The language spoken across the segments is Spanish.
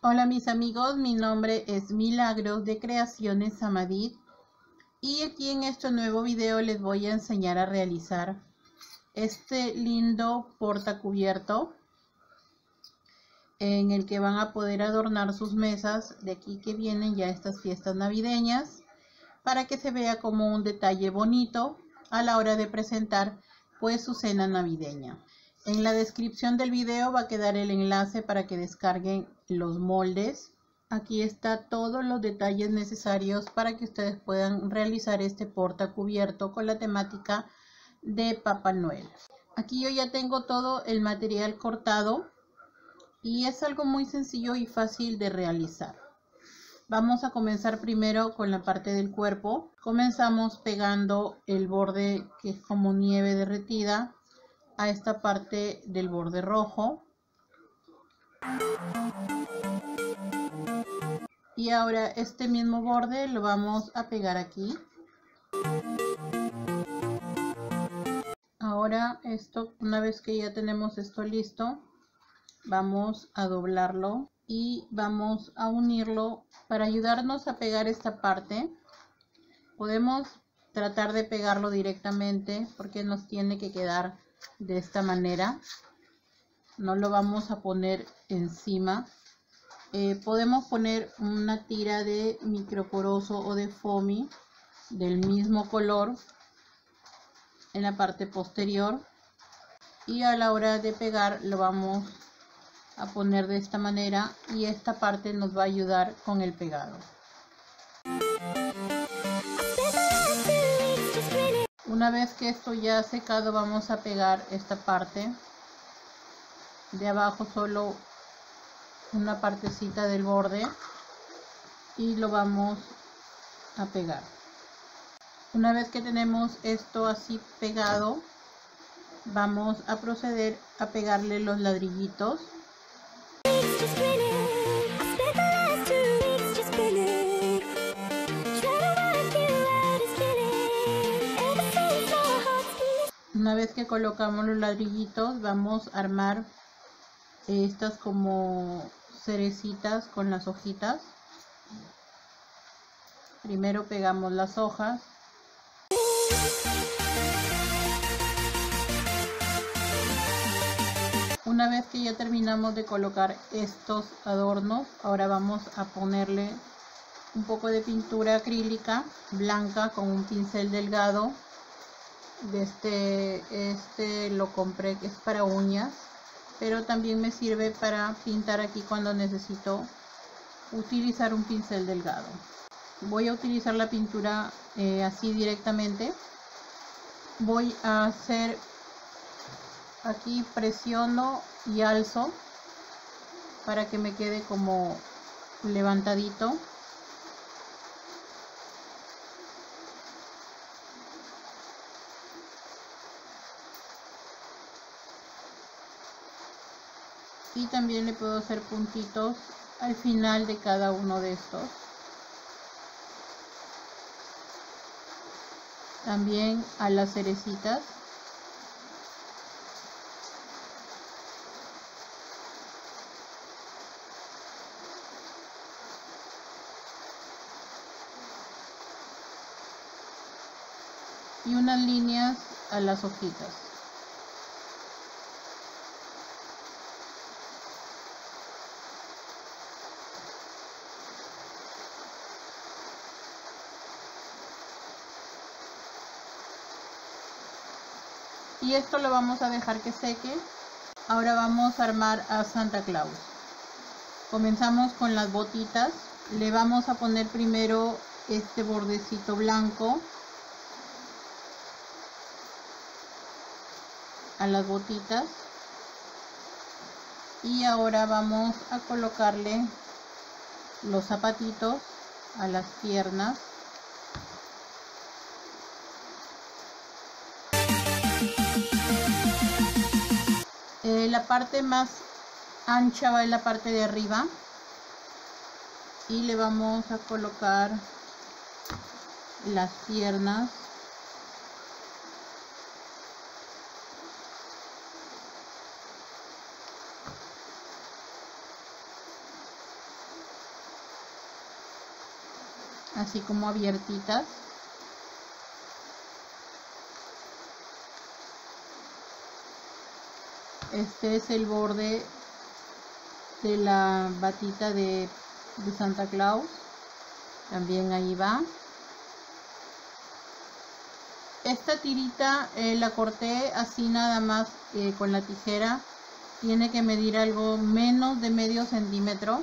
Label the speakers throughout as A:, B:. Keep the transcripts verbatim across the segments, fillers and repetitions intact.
A: Hola mis amigos, mi nombre es Milagros de Creaciones Samadid y aquí en este nuevo video les voy a enseñar a realizar este lindo portacubierto en el que van a poder adornar sus mesas de aquí que vienen ya estas fiestas navideñas para que se vea como un detalle bonito a la hora de presentar pues su cena navideña. En la descripción del video va a quedar el enlace para que descarguen los moldes. Aquí está todos los detalles necesarios para que ustedes puedan realizar este portacubierto con la temática de Papá Noel. Aquí yo ya tengo todo el material cortado y es algo muy sencillo y fácil de realizar. Vamos a comenzar primero con la parte del cuerpo. Comenzamos pegando el borde que es como nieve derretida a esta parte del borde rojo. Y ahora este mismo borde lo vamos a pegar aquí. Ahora esto, una vez que ya tenemos esto listo, vamos a doblarlo y vamos a unirlo para ayudarnos a pegar esta parte. Podemos tratar de pegarlo directamente porque nos tiene que quedar de esta manera. No lo vamos a poner encima. Eh, podemos poner una tira de microporoso o de foamy del mismo color en la parte posterior y a la hora de pegar lo vamos a poner de esta manera y esta parte nos va a ayudar con el pegado. Una vez que esto ya ha secado, vamos a pegar esta parte de abajo, solo una partecita del borde, y lo vamos a pegar. Una vez que tenemos esto así pegado, vamos a proceder a pegarle los ladrillitos. Una vez que colocamos los ladrillitos, vamos a armar estas como cerecitas con las hojitas. Primero pegamos las hojas. Una vez que ya terminamos de colocar estos adornos, ahora vamos a ponerle un poco de pintura acrílica blanca con un pincel delgado. De este, este lo compré, que es para uñas, pero también me sirve para pintar aquí cuando necesito utilizar un pincel delgado. Voy a utilizar la pintura eh, así directamente. Voy a hacer aquí, presiono y alzo para que me quede como levantadito. Y también le puedo hacer puntitos al final de cada uno de estos. También a las cerecitas. Y unas líneas a las hojitas. Y esto lo vamos a dejar que seque. Ahora vamos a armar a Santa Claus. Comenzamos con las botitas. Le vamos a poner primero este bordecito blanco a las botitas. Y ahora vamos a colocarle los zapatitos a las piernas. Eh, la parte más ancha va en la parte de arriba y le vamos a colocar las piernas. así como abiertitas. Este es el borde de la batita de, de Santa Claus, también ahí va. Esta tirita eh, la corté así nada más eh, con la tijera. Tiene que medir algo menos de medio centímetro.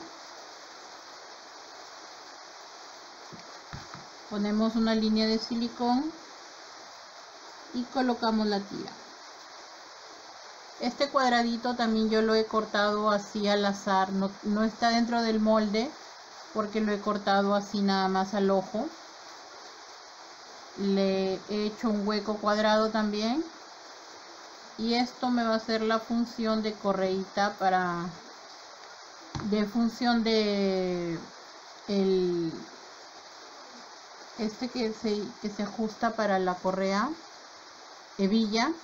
A: Ponemos una línea de silicón y colocamos la tira. Este cuadradito también yo lo he cortado así al azar, no, no está dentro del molde porque lo he cortado así nada más al ojo. Le he hecho un hueco cuadrado también, y esto me va a hacer la función de correíta para de función de el este que se, que se ajusta para la correa hebilla.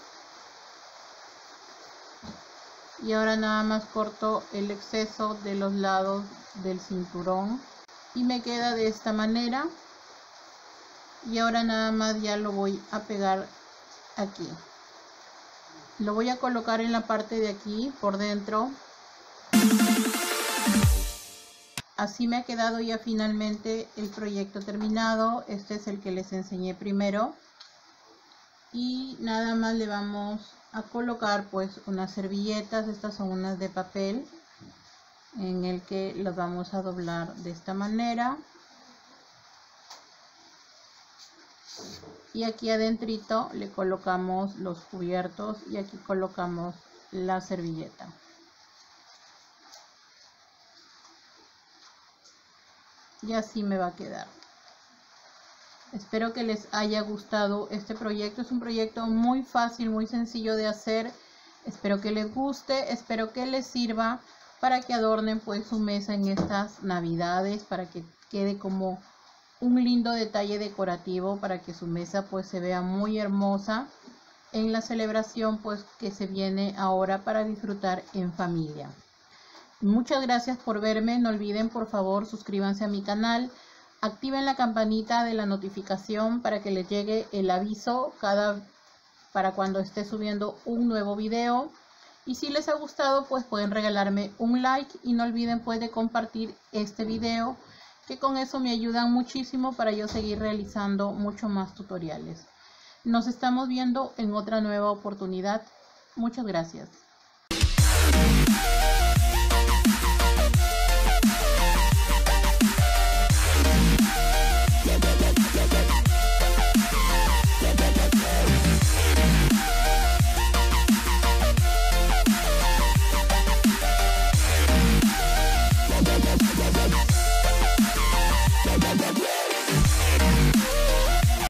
A: Y ahora nada más corto el exceso de los lados del cinturón y me queda de esta manera. Y ahora nada más ya lo voy a pegar aquí. Lo voy a colocar en la parte de aquí por dentro. Así me ha quedado ya finalmente el proyecto terminado. Este es el que les enseñé primero. Y nada más le vamos a colocar pues unas servilletas. Estas son unas de papel, en el que las vamos a doblar de esta manera. Y aquí adentrito le colocamos los cubiertos y aquí colocamos la servilleta. Y así me va a quedar. Espero que les haya gustado este proyecto. Es un proyecto muy fácil, muy sencillo de hacer. Espero que les guste, espero que les sirva para que adornen pues su mesa en estas navidades, para que quede como un lindo detalle decorativo, para que su mesa pues se vea muy hermosa en la celebración pues que se viene ahora para disfrutar en familia. Muchas gracias por verme. No olviden por favor suscríbanse a mi canal, activen la campanita de la notificación para que les llegue el aviso cada para cuando esté subiendo un nuevo video. Y si les ha gustado pues pueden regalarme un like y no olviden pues de compartir este video, que con eso me ayudan muchísimo para yo seguir realizando mucho más tutoriales. Nos estamos viendo en otra nueva oportunidad. Muchas gracias.